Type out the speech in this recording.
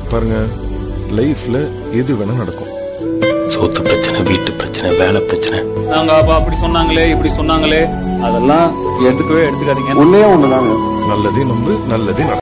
பாருங்க, லைஃப்ல எது வேணா நடக்கும். சொத்து பிரச்சனை, வீட்டு பிரச்சனை, வேலை பிரச்சனை. நாங்க அப்பா அப்படி சொன்னாங்களே இப்படி சொன்னாங்களே அதெல்லாம் எடுத்துக்கவே எடுத்துக்காதீங்க. ஒன்னே ஒண்ணுதாங்க, நல்லதே நம்பு, நல்லதே நடக்கும்.